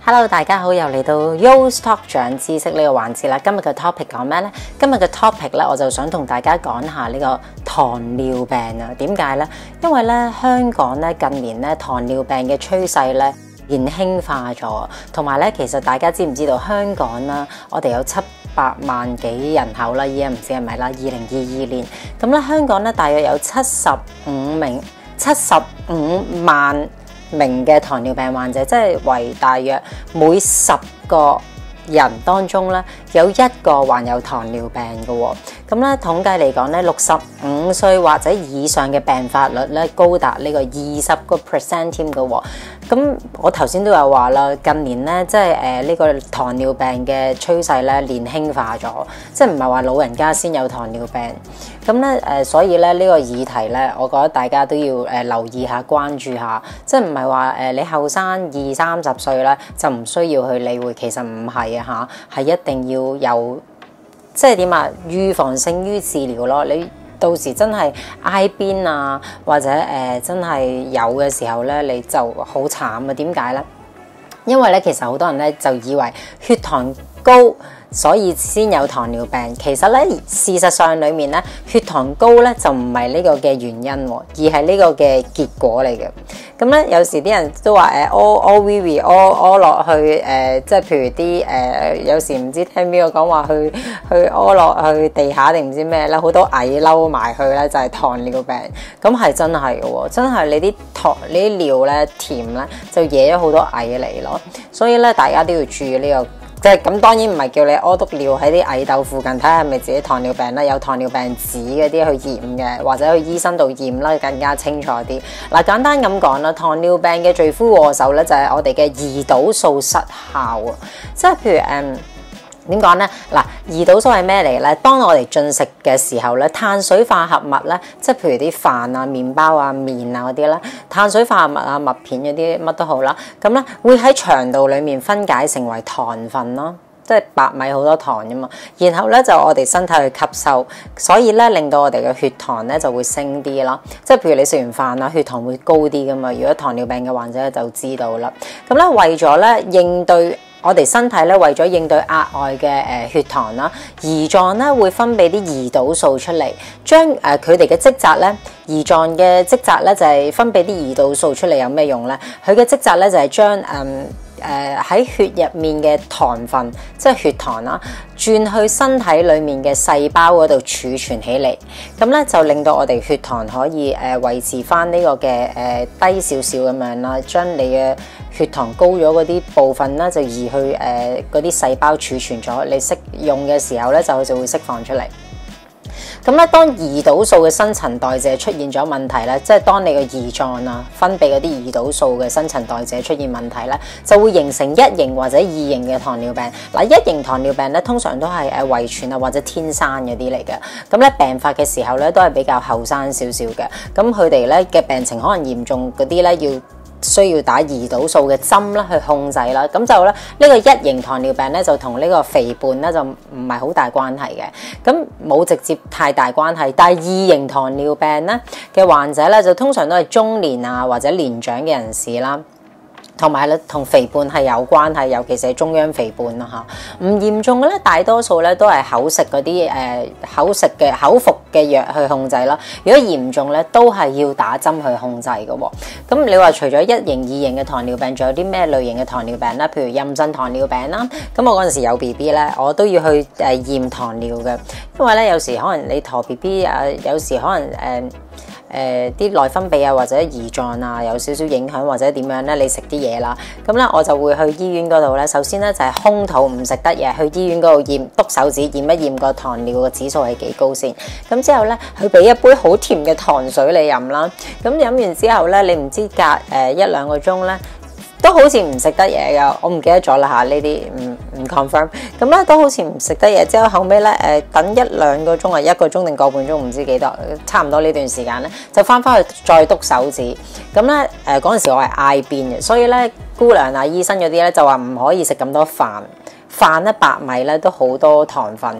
Hello， 大家好，又嚟到 Yo's Talk 長知識呢個環節啦。今日嘅 topic 講咩呢？今日嘅 topic 咧，我就想同大家講下呢個糖尿病啊。點解呢？因為咧香港咧近年咧糖尿病嘅趨勢咧年輕化咗，同埋咧其實大家知唔知道香港啦，我哋有700萬幾人口啦，依家唔知係咪啦？2022年咁咧，香港咧大約有75萬名嘅糖尿病患者，即係為大約每10個人當中咧有1個患有糖尿病嘅喎。咁咧統計嚟講咧，65歲或者以上嘅病發率咧高達呢個20% 添嘅喎。咁我頭先都有話啦，近年咧即係呢個糖尿病嘅趨勢咧年輕化咗，即係唔係話老人家先有糖尿病。咁咧所以咧呢個議題咧，我覺得大家都要留意下、關注下，即係唔係話你後生20-30歲咧就唔需要去理會，其實唔係啊嚇，係一定要有即係點啊，預防勝於治療咯。你到時真係挨邊啊，或者真係有嘅時候咧，你就好慘啊！點解咧？因為咧其實好多人咧就以為血糖高所以先有糖尿病，其實咧事實上裡面咧血糖高咧就唔係呢個嘅原因，而係呢個嘅結果嚟嘅。咁咧有時啲人都話屙落去即係譬如啲有時唔知聽邊個講話去屙落去地下定唔知咩咧，好多蟻嬲埋去咧就係糖尿病。咁係真係嘅喎，真係你啲尿咧甜咧就惹咗好多蟻嚟咯。所以咧大家都要注意呢個。即係咁，當然唔係叫你屙督尿喺啲蟻竇附近睇下係咪自己糖尿病啦，有糖尿病紙嗰啲去驗嘅，或者去醫生度驗啦，更加清楚啲。嗱，簡單咁講啦，糖尿病嘅罪魁禍首咧就係我哋嘅胰島素失效啊，即係譬如點講咧？嗱，胰島素係咩嚟咧？當我哋進食嘅時候咧，碳水化合物咧，即係譬如啲飯啊、麵包啊、麵啊嗰啲咧，碳水化合物啊、麥片嗰啲乜都好啦，咁咧會喺腸道裡面分解成為糖分咯，即係白米好多糖啫嘛。然後咧就我哋身體去吸收，所以咧令到我哋嘅血糖咧就會升啲啦。即係譬如你食完飯啊，血糖會高啲噶嘛。如果糖尿病嘅患者就知道啦。咁咧為咗咧應對我哋身體咧為咗應對額外嘅血糖啦，胰臟咧會分泌啲胰島素出嚟，將佢哋嘅職責咧，胰臟嘅職責咧就係分泌啲胰島素出嚟有咩用咧？佢嘅職責咧就係將喺血入面嘅糖分，即係血糖啦，轉去身體裡面嘅細胞嗰度儲存起嚟，咁咧就令到我哋血糖可以維持翻呢個嘅低少少咁樣啦，將你嘅血糖高咗嗰啲部分咧就移去嗰啲細胞儲存咗，你適用嘅時候咧就會釋放出嚟。咁咧，當胰島素嘅新陳代謝出現咗問題咧，即係當你嘅胰臟啊分泌嗰啲胰島素嘅新陳代謝出現問題咧，就會形成1型或者2型嘅糖尿病。嗱，1型糖尿病咧通常都係遺傳啊或者天生嗰啲嚟嘅。咁咧病發嘅時候咧都係比較後生少少嘅。咁佢哋咧嘅病情可能嚴重嗰啲咧需要打胰島素嘅針啦去控制啦，咁就咧呢個1型糖尿病咧就同呢個肥胖咧就唔係好大關係嘅，咁冇直接太大關係。但係2型糖尿病咧嘅患者咧就通常都係中年啊或者年長嘅人士啦。同埋咧，同肥胖係有關係，尤其是係中央肥胖啦嚇。唔嚴重嘅咧，大多數咧都係口食嗰啲口服嘅藥去控制啦。如果嚴重咧，都係要打針去控制嘅喎。咁你話除咗1型、2型嘅糖尿病，仲有啲咩類型嘅糖尿病咧？譬如妊娠糖尿病啦。咁我嗰陣時有 BB 咧，我都要去驗糖尿嘅，因為咧有時可能你陀 BB 啊，有時可能啲內分泌啊或者胰臟啊有少少影響或者點樣咧，你食啲嘢啦，咁咧我就會去醫院嗰度咧，首先咧就係空肚唔食得嘢，去醫院嗰度驗，篤手指驗一驗個糖尿嘅指數係幾高先，咁之後咧佢俾一杯好甜嘅糖水你飲啦，咁飲完之後咧你唔知隔1-2個鐘咧都好似唔食得嘢㗎，我唔記得咗啦嚇，呢啲唔 confirm。咁咧都好似唔食得嘢，之後後尾咧等1-2個鐘啊，1個鐘定個半鐘唔知幾多，差唔多呢段時間咧就翻去再篤手指。咁咧嗰陣時我係嗌邊嘅，所以咧姑娘啊醫生嗰啲咧就話唔可以食咁多飯咧白米咧都好多糖分。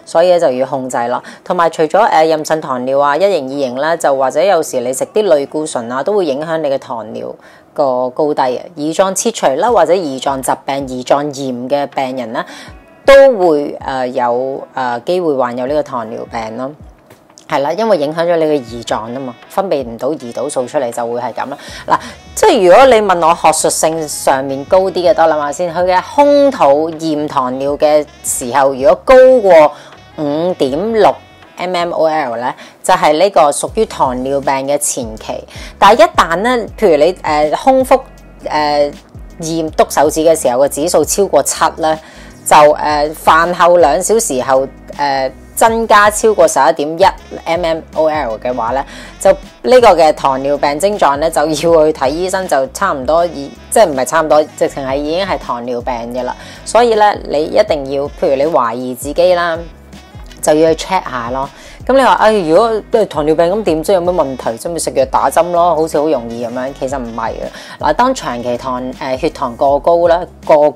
所以就要控制咯。同埋除咗妊娠糖尿啊、一型二型咧，就或者有時你食啲類固醇啊，都會影響你嘅糖尿個高低啊。胰臟切除啦，或者胰臟疾病、胰臟炎嘅病人咧，都會有機會患有呢個糖尿病咯。係啦，因為影響咗你嘅胰臟啊嘛，分泌唔到胰島素出嚟就會係咁啦。嗱，即係如果你問我學術性上面高啲嘅，多諗下先。佢嘅空肚驗糖尿嘅時候，如果高過5.6 mmol 咧，就係呢個屬於糖尿病嘅前期。但係一旦咧，譬如你空腹驗篤手指嘅時候，個指數超過7咧，就飯後2小時後增加超過11.1 mmol 嘅話咧，就呢個嘅糖尿病症狀咧，就要去睇醫生，就差唔多即係唔係差唔多，直情係已經係糖尿病嘅啦。所以咧，你一定要，譬如你懷疑自己啦，就要去 check 下咯。咁你話如果都係糖尿病咁點知有咩問題？即咪食藥打針咯，好似好容易咁樣。其實唔係嘅。嗱，當長期血糖過高啦，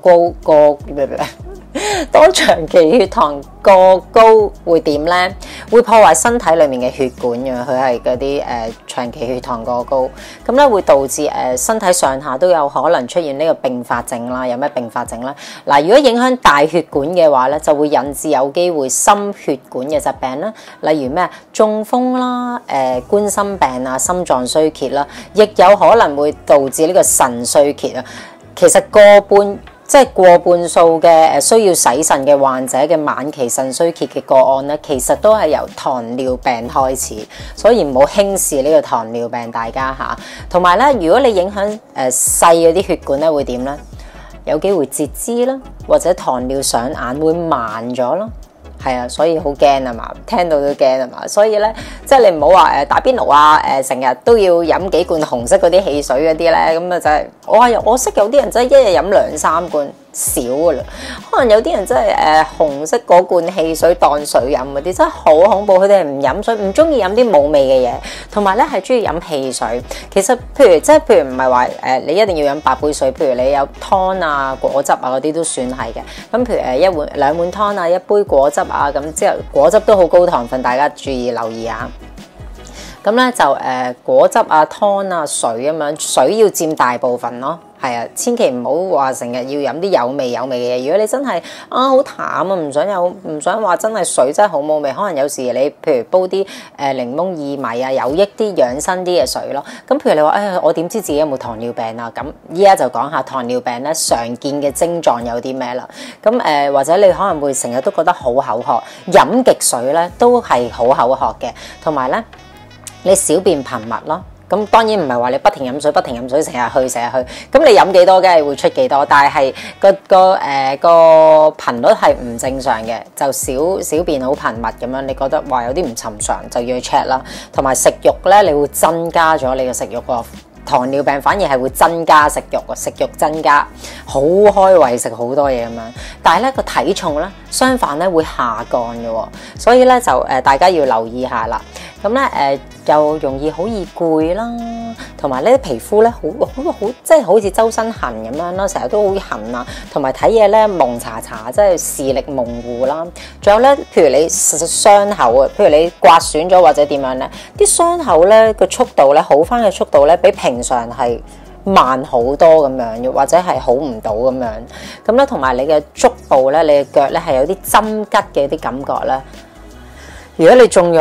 當長期血糖過高會點咧？會破壞身體裏面嘅血管嘅，佢係嗰啲長期血糖過高，咁咧會導致身體上下都有可能出現呢個併發症啦。有咩併發症咧？嗱，如果影響大血管嘅話咧，就會引致有機會心血管嘅疾病啦，例如咩中風啦、冠心病啊、心臟衰竭啦，亦有可能會導致呢個腎衰竭啊。其實過半數嘅需要洗腎嘅患者嘅晚期腎衰竭嘅個案咧，其實都係由糖尿病開始，所以唔好輕視呢個糖尿病，大家嚇。同埋咧，如果你影響細嗰啲血管咧，會點咧？有機會截肢啦，或者糖尿上眼會慢咗咯。係啊，所以好驚啊嘛，聽到都驚啊嘛。所以咧，即係你唔好話打邊爐啊，成日都要飲幾罐紅色嗰啲汽水嗰啲咧，咁啊就係我識有啲人真係一日飲2-3罐少噶啦。可能有啲人真係紅色嗰罐汽水當水飲嗰啲，真係好恐怖。佢哋係唔飲水，唔中意飲啲冇味嘅嘢，同埋咧係中意飲汽水。其實譬如唔係話你一定要飲白杯水，譬如你有湯啊、果汁啊嗰啲都算係嘅。咁譬如2碗湯啊，一杯果汁啊，咁之後果汁都好高糖分，大家注意留意啊。咁咧就果汁啊、湯啊、水咁樣，水要佔大部分咯。係啊，千祈唔好話成日要飲啲有味嘅嘢。如果你真係好淡啊，唔想話真係水真係好冇味，可能有時你譬如煲啲檸檬薏米啊，有益啲養生啲嘅水咯。咁譬如你話我點知自己有冇糖尿病啊？咁依家就講下糖尿病咧常見嘅症狀有啲咩啦。咁或者你可能會成日都覺得好口渴，飲極水咧都係好口渴嘅，同埋咧你小便頻密咯。咁當然唔係話你不停飲水，成日去，咁你飲幾多梗係會出幾多，但係個頻率係唔正常嘅，就小便好頻密咁樣，你覺得話有啲唔尋常就要去 check 啦。同埋食慾咧，你會增加咗你嘅食慾喎。糖尿病反而係會增加食慾，食慾增加，好開胃食好多嘢咁樣。但係咧個體重咧相反咧會下降嘅喎，所以咧就大家要留意下啦。咁咧又容易好易攰啦，同埋咧皮膚咧好即係好似周身痕咁樣啦，成日都好痕啊，同埋睇嘢咧蒙查查，即係視力模糊啦。仲有咧，譬如你傷口啊，譬如你刮損咗或者點樣咧，啲傷口咧個速度咧好返嘅速度咧比平常係慢好多咁樣，或者係好唔到咁樣。咁咧同埋你嘅足部咧，你嘅腳咧係有啲針拮嘅啲感覺咧。如果你中咗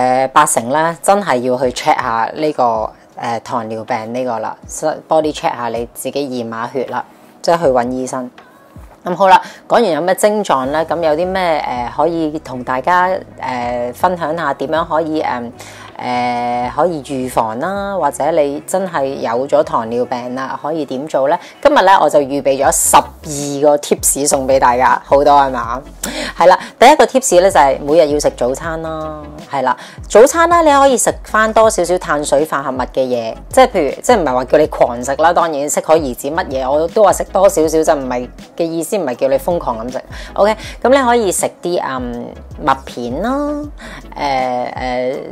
80咧，真係要去 check 下呢個糖尿病呢個啦 ，body check 下你自己驗下血啦，即係去揾醫生。咁好啦，講完有咩症狀咧，咁有啲咩可以同大家分享下點樣可以可以預防啦，或者你真係有咗糖尿病啦，可以點做咧？今日咧我就預備咗12個 tips 送俾大家，好多係嘛？係啦，第一個 tips 咧就係每日要食早餐啦，係啦，早餐咧你可以食翻多少少碳水化合物嘅嘢，即係譬如即係唔係話叫你狂食啦，當然適可而止，乜嘢我都話食多少少就唔係嘅意思，唔係叫你瘋狂咁食。OK， 咁你可以食啲麥片啦，糙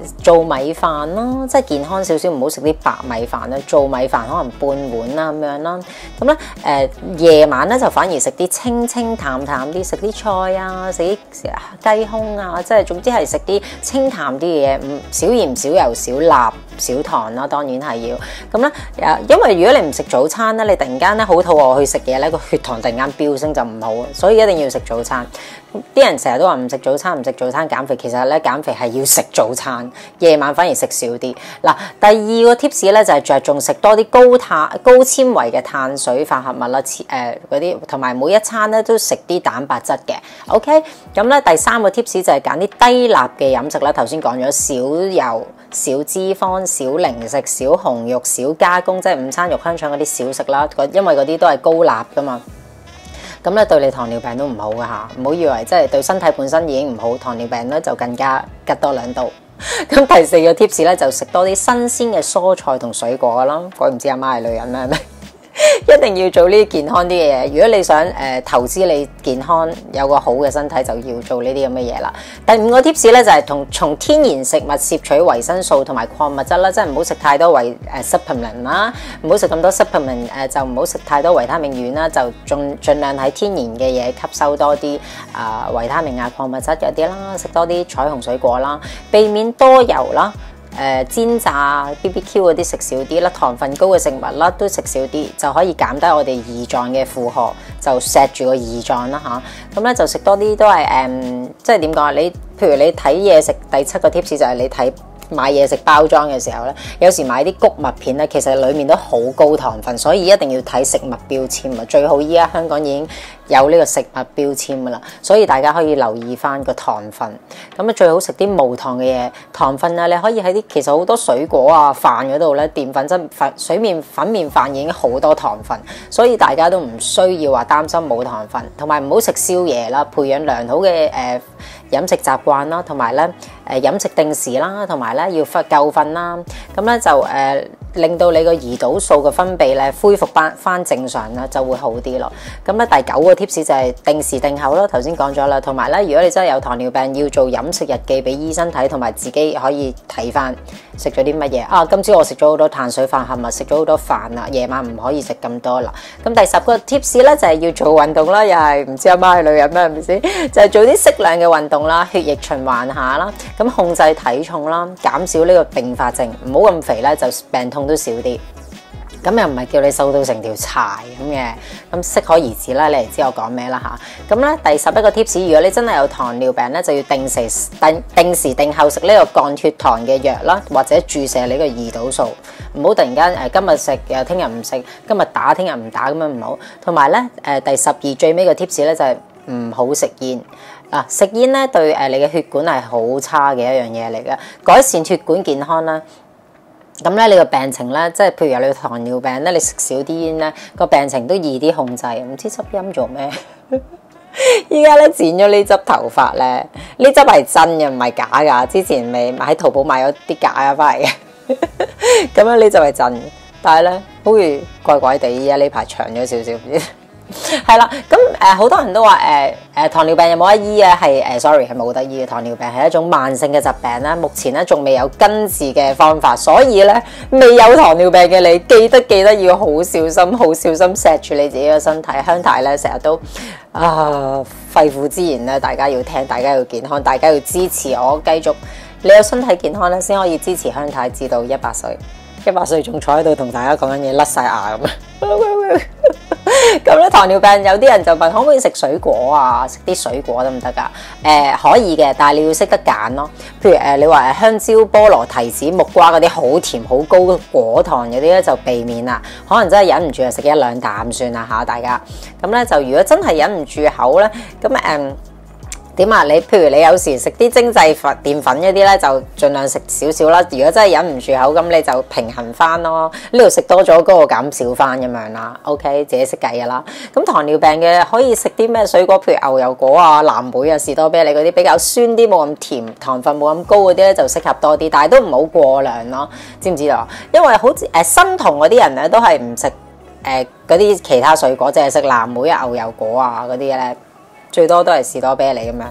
米飯啦，即係健康少少，唔好食啲白米飯啦。糙米飯可能半碗啦咁樣啦。咁咧夜晚咧就反而食啲清清淡淡啲，食啲菜啊，食啲雞胸啊，即係總之係食啲清淡啲嘅嘢，少鹽少油少辣少糖啦，當然係要。咁咧因為如果你唔食早餐咧，你突然間咧好肚餓去食嘢咧，個血糖突然間飆升就唔好，所以一定要食早餐。啲人成日都話唔食早餐減肥，其實咧減肥係要食早餐，夜晚反而食少啲。嗱，第二個 tips 咧就係着重食多啲高纖維嘅碳水化合物啦，嗰啲同埋每一餐咧都食啲蛋白質嘅。OK， 咁咧第三個 tips 就係揀啲低鈉嘅飲食啦。頭先講咗少油、少脂肪、少零食、少紅肉、少加工，即係午餐肉香腸嗰啲少食啦，因為嗰啲都係高鈉噶嘛。咁咧對你糖尿病都唔好噶嚇，唔好以為即係對身體本身已經唔好，糖尿病咧就更加吉多兩刀。咁第四個 tips 咧就食多啲新鮮嘅蔬菜同水果啦。鬼唔知阿媽係女人咩？係咪？一定要做呢啲健康啲嘅嘢。如果你想投資你健康有個好嘅身體，就要做呢啲咁嘅嘢啦。第五個 tips 咧就係從天然食物攝取維生素同埋礦物質啦，即係唔好食太多supplement 啦，唔好食咁多 supplement， 就唔好食太多維他命丸啦，就盡量喺天然嘅嘢吸收多啲維他命啊、礦物質嗰啲啦，食多啲彩虹水果啦，避免多油啦。煎炸 BBQ 嗰啲食少啲啦，糖分高嘅食物啦都食少啲，就可以減低我哋胰臟嘅負荷，就錫住個胰臟啦嚇。咁咧就食多啲都係即係點講啊？你譬如你睇嘢食，第七個 tips 就係你睇買嘢食包裝嘅時候咧，有時買啲穀物片咧，其實裡面都好高糖分，所以一定要睇食物標籤啊！最好依家香港已經有呢個食物標籤噶啦，所以大家可以留意翻個糖分。咁啊，最好食啲無糖嘅嘢，糖分啊，你可以喺啲其實好多水果啊、飯嗰度咧，澱粉質水麵粉麵飯已經好多糖分，所以大家都唔需要話擔心冇糖分，同埋唔好食宵夜啦，培養良好嘅飲食習慣啦，同埋咧飲食定時啦，同埋咧要夠瞓啦，咁咧就令到你個胰島素嘅分泌咧恢復翻正常啦，就會好啲咯。咁咧第九個 tips 就係定時定候咯，頭先講咗啦，同埋咧如果你真係有糖尿病，要做飲食日記俾醫生睇，同埋自己可以睇翻食咗啲乜嘢啊。今朝我食咗好多碳水化合物，食咗好多飯啦，夜晚唔可以食咁多啦。咁第十個 tips 咧就係要做運動啦，又係唔知阿媽係女人咩係咪先？就係做啲適量嘅運動啦，血液循環下啦，咁控制體重啦，減少呢個併發症，唔好咁肥咧，就病痛都少啲。咁又唔係叫你瘦到成條柴咁嘅，咁適可而止啦。你嚟知我講咩啦嚇？咁咧第11個 tips， 如果你真係有糖尿病咧，就要定時定候食呢個降血糖嘅藥啦，或者注射你個胰島素，唔好突然間今日食又聽日唔食，今日打聽日唔打咁樣唔好。同埋咧第12最尾個 tips 咧就係唔好食煙。食煙咧對你嘅血管係好差嘅一樣嘢嚟嘅，改善血管健康啦。咁咧，你個病情咧，即係譬如有你糖尿病咧，你食少啲煙咧，個病情都易啲控制。唔知執音做咩？依家咧剪咗呢執頭髮咧，呢執係真嘅，唔係假㗎。之前咪喺淘寶買咗啲假嘅翻嚟嘅，咁樣呢執係真，但係咧好似怪怪地，依家呢排長咗少少。係啦，咁好多人都話糖尿病有冇得醫啊？sorry 係冇得醫嘅。糖尿病係一種慢性嘅疾病啦，目前咧仲未有根治嘅方法，所以咧未有糖尿病嘅你記得要好小心錫住你自己嘅身體。香太咧成日都肺腑之言咧，大家要聽，大家要健康，大家要支持我繼續。你有身體健康咧，先可以支持香太至到100歲，100歲仲坐喺度同大家講緊嘢，甩晒牙咁啊！咁咧糖尿病有啲人就問可唔可以食水果啊？食啲水果得唔得㗎？可以嘅，但係你要識得揀咯。譬如你話香蕉、菠蘿、提子、木瓜嗰啲好甜好高果糖嗰啲咧就避免啦。可能真係忍唔住就食1-2啖算啦嚇，大家。咁咧就如果真係忍唔住口咧，咁點啊？你譬如你有時食啲精製澱粉嗰啲咧，就盡量食少少啦。如果真係忍唔住口，咁你就平衡翻咯。呢度食多咗，嗰個減少翻咁樣啦。OK， 自己識計㗎啦。咁糖尿病嘅可以食啲咩水果？譬如牛油果啊、藍莓啊、士多啤梨嗰啲比較酸啲、冇咁甜、糖分冇咁高嗰啲咧，就適合多啲。但係都唔好過量咯，知唔知道？因為好似生酮嗰啲人咧，都係唔食嗰啲其他水果，淨係食藍莓啊、牛油果啊嗰啲咧。最多都係士多啤梨咁樣，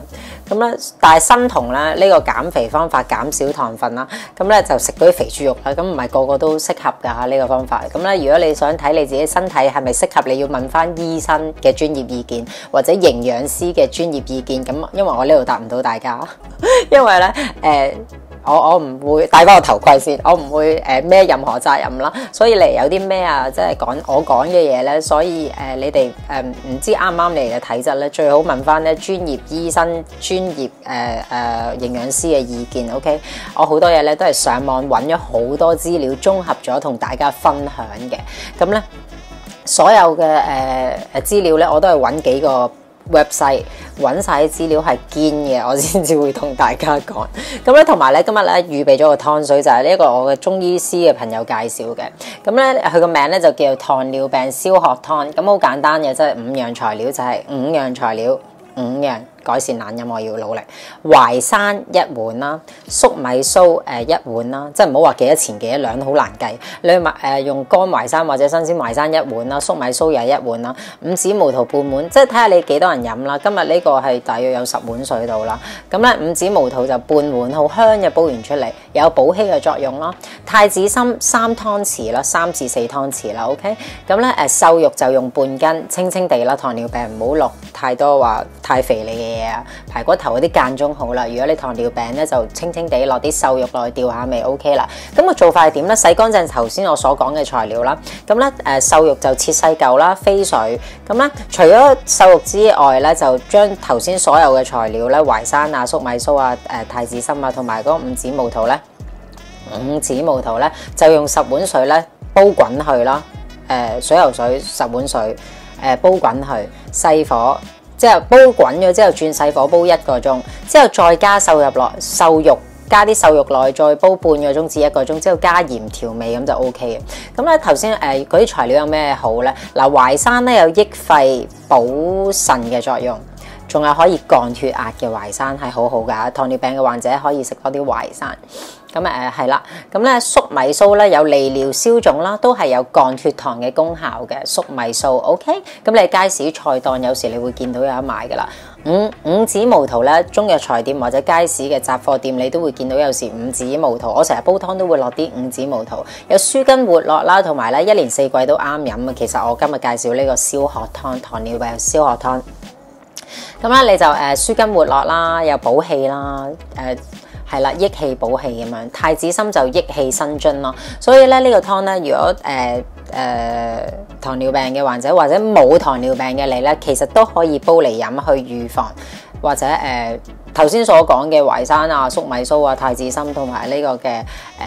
咁咧，但係生酮咧呢個減肥方法減少糖分啦，咁咧就食嗰啲肥豬肉啦，咁唔係個個都適合㗎呢個方法。咁咧，如果你想睇你自己身體係咪適合，你要問翻醫生嘅專業意見或者營養師嘅專業意見。咁因為我呢度答唔到大家，因為咧我唔會戴翻個頭盔先，我唔會孭任何責任啦。所以你有啲咩啊，即係我講嘅嘢咧，所以你哋唔知啱唔啱你哋嘅體質咧，最好問翻咧專業醫生、專業營養師嘅意見。OK， 我好多嘢咧都係上網揾咗好多資料，綜合咗同大家分享嘅。咁咧所有嘅資料咧，我都係揾幾個website 揾晒啲資料係堅嘅，我先至會同大家講。咁咧，同埋咧，今日咧預備咗個湯水，就係呢一個我嘅中醫師嘅朋友介紹嘅。咁咧，佢個名咧就叫糖尿病消渴湯。咁好簡單嘅，即係5樣材料，就係5樣材料，5樣。改善懶音我要努力。淮山1碗啦，粟米酥1碗啦，即係唔好話幾多錢幾多兩，好難計。你用乾淮山或者新鮮淮山1碗啦，粟米酥又1碗啦，5指毛桃半碗，即係睇下你幾多人飲啦。今日呢個係大約有10碗水度啦。咁咧5指毛桃就半碗，好香嘅，煲完出嚟有補氣嘅作用啦。太子參3湯匙啦，3至4湯匙啦。OK， 咁咧瘦肉就用半斤，清清地啦。糖尿病唔好落太多話太肥膩嘅嘢啊，排骨頭嗰啲間中好啦。如果你糖尿病咧，就清清地落啲瘦肉落去調下味 OK 啦。咁個做法係點咧？洗乾淨頭先我所講嘅材料啦。咁咧瘦肉就切細嚿啦，飛水。咁咧除咗瘦肉之外咧，就將頭先所有嘅材料咧，淮山啊、粟米酥啊、太子參啊，同埋嗰5指毛桃咧，5指毛桃咧就用10碗水咧煲滾去啦。水油水10碗水，煲滾去細火。之後煲滾咗之後轉細火煲1個鐘，之後再加瘦肉，加啲瘦肉落去，再煲半個鐘至1個鐘，之後加鹽調味，咁就 O K 嘅。咁咧頭先嗰啲材料有咩好咧？嗱，淮山咧有益肺補腎嘅作用，仲有可以降血壓嘅淮山係好好㗎。糖尿病嘅患者可以食多啲淮山。咁係啦，咁咧粟米酥咧有利尿消腫啦，都係有降血糖嘅功效嘅粟米酥 OK。咁你街市菜檔有時你會見到有得賣㗎啦。5指毛桃咧，中藥材店或者街市嘅雜貨店你都會見到有時5指毛桃。我成日煲湯都會落啲5指毛桃，有舒筋活絡啦，同埋咧1年4季都啱飲啊。其實我今日介紹呢個消渴湯，糖尿病消渴湯。咁咧你就舒筋活絡啦，又補氣啦，係啦，益氣補氣咁樣。太子參就益氣生津咯。所以咧呢個湯咧，如果糖尿病嘅患者或者冇糖尿病嘅你咧，其實都可以煲嚟飲去預防，或者頭先所講嘅淮山啊、粟米酥啊、太子參同埋呢個嘅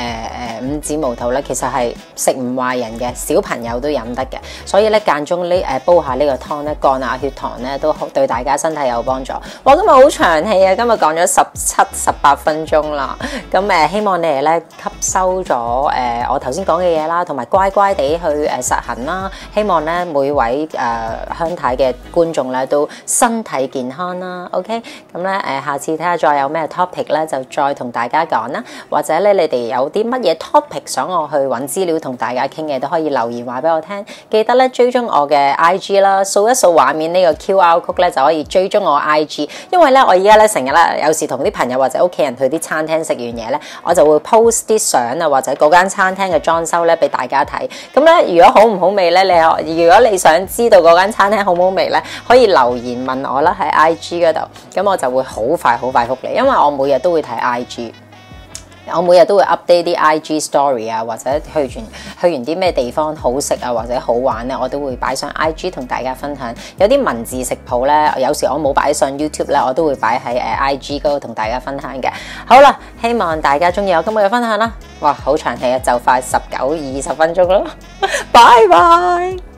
5指毛桃咧，其實係食唔壞人嘅，小朋友都飲得嘅。所以咧間中煲下呢個湯咧，降下血糖咧，都對大家身體有幫助。哇，今日好長氣啊！今日講咗17、18分鐘啦。咁希望你哋咧吸收咗我頭先講嘅嘢啦，同埋乖乖地去實行啦。希望咧每位鄉太嘅觀眾咧都身體健康啦。OK， 咁咧下次睇下再有咩 topic 咧，就再同大家講啦。或者咧你哋有啲乜嘢 topic 想我去揾資料同大家傾嘅，都可以留言話俾我聽。記得咧追蹤我嘅 IG 啦，掃一掃畫面呢個 QR code 咧就可以追蹤我 IG。因為咧我而家咧成日咧有時同啲朋友或者屋企人去啲餐廳食完嘢咧，我就會 post 啲相啊，或者嗰間餐廳嘅裝修咧俾大家睇。咁咧如果好唔好味咧，如果你想知道嗰間餐廳好唔好味咧，可以留言問我啦喺 IG 嗰度，咁我就會好快覆你，因為我每日都會睇 IG。我每日都會 update 啲 IG story 啊，或者去完啲咩地方好食啊，或者好玩咧，我都會擺上 IG 同大家分享。有啲文字食譜咧，有時我冇擺上 YouTube 咧，我都會擺喺IG 嗰度同大家分享嘅。好啦，希望大家中意我今日嘅分享啦。哇，好長氣啊，就快19、20分鐘啦，拜拜。